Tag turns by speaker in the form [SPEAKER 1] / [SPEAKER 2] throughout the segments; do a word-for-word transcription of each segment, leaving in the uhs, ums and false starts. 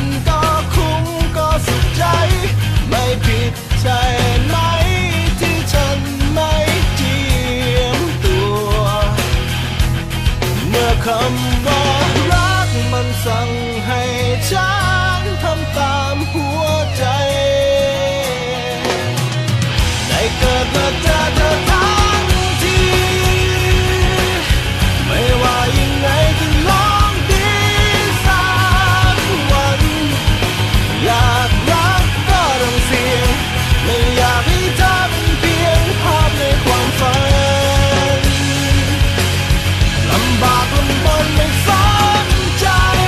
[SPEAKER 1] ก็คุ้มก็สุขใจไม่ผิดใช่ไหมที่ฉันไม่เจียมตัวเมื่อคำว่ารักมันสั่งให้ฉันทำตามหัวใจได้เกิดมาเจอเธอทั้งทีไม่ว่ายังไงก็ลองดีสักวันอยากรักก็ต้องเสี่ยงไม่อยากให้เธอเป็นเพียงภาพในความฝันลำบากลำบนไม่สนใจ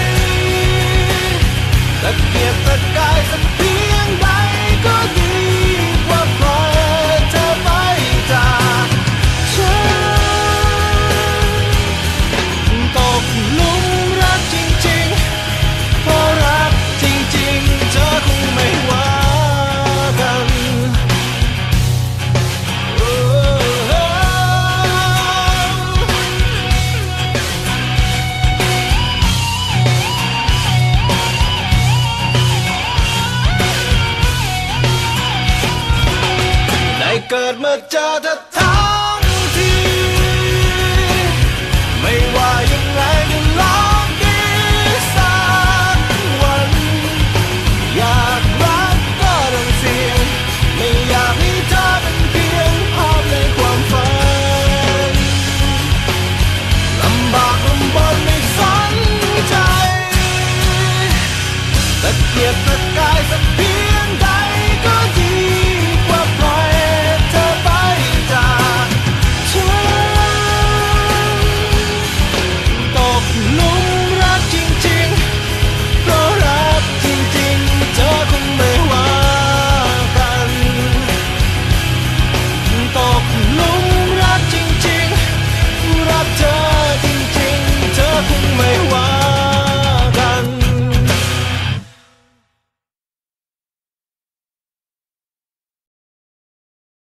[SPEAKER 1] ตะเกียกตะกายสักเพียงใดก็ดีกว่าปล่อยเธอไปจากฉันตกหลุมรักจริงๆเพราะรักจริงๆเธอคงไม่ว่ากันได้เกิดมาเจอเธอทั้งทีไม่ว่ายังไงก็ลองดีสักวันอยากรักก็ต้องเสี่ยงไม่อยากให้เธอเป็นเพียงภาพในความฝันลำบากลำบนไม่สนใจตะเกียกตะกายสักเพียง